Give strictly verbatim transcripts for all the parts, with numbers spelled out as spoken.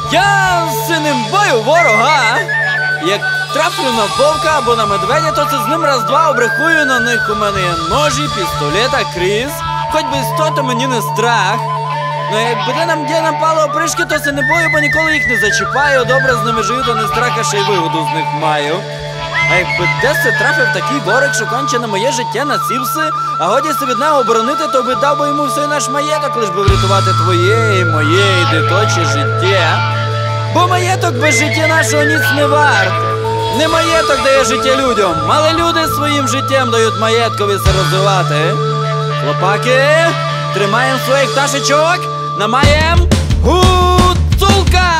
Я синим бою ворога. Як траплю на вовка або на медведя, то це з ним раз-два обрахую. На них у мене є ножі, пістолета, крис. Хоч би сто, то мені не страх. Ну як буде нам де напало опришки, то це не бою, бо ніколи їх не зачіпаю. Добре з ними живу, то не страха, ще й вигоду з них маю. А якби десь це трафив такий ворог, що конче на моє життя насівси, а годяся від нього оборонити, то би дав би йому всей наш маєток, лиш би врятувати твоє і моє і диточе життя. Бо маєток без життя нашого ніц не варт. Не маєток дає життя людям, але люди своїм життям дають маєткові се розвивати. Хлопаки, тримаємо своїх пташечок, намаєм гуцулка!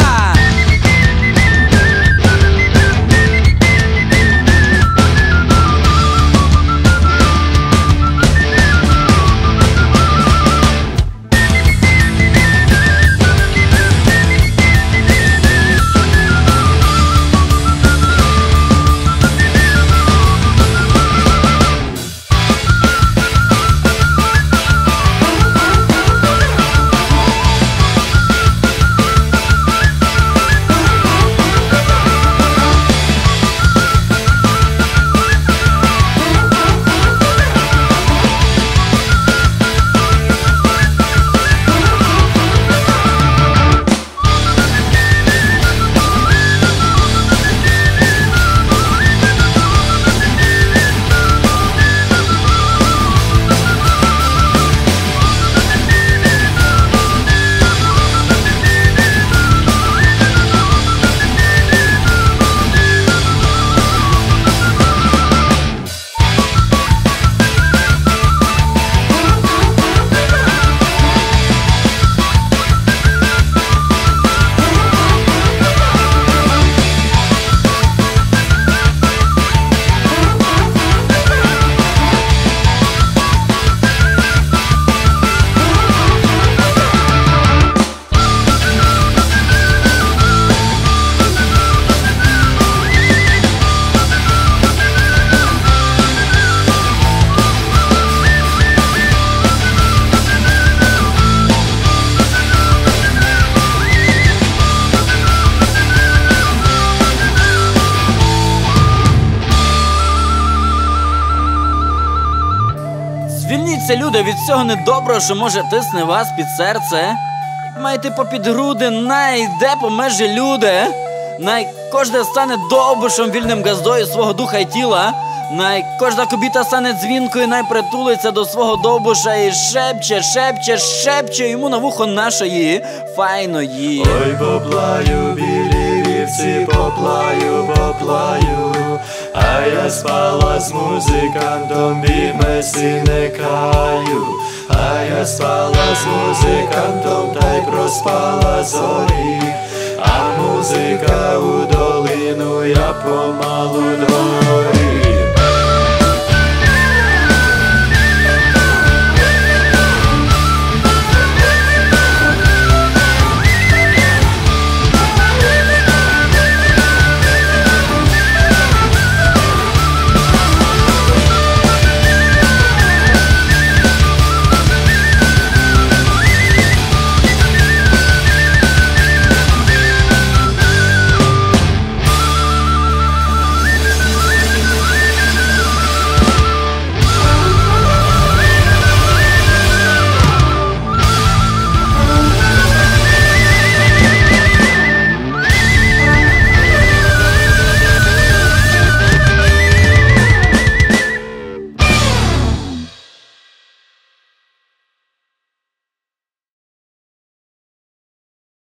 Звільніться, люди, від цього недоброго, що може тисне вас під серце. Маєте попід груди, найде по межі люди. Най кожне стане довбушем вільним газдою свого духа й тіла. Най кожна кобіта стане дзвінкою, най притулиться до свого довбуша і шепче, шепче, шепче йому на вухо нашої файної. Ой, поплаю, білі вівці, поплаю, поплаю, а я спала з музикантом, бімесі не каю. А я спала з музикантом, та й проспала зорі, а музика у долину, я помалу дорі.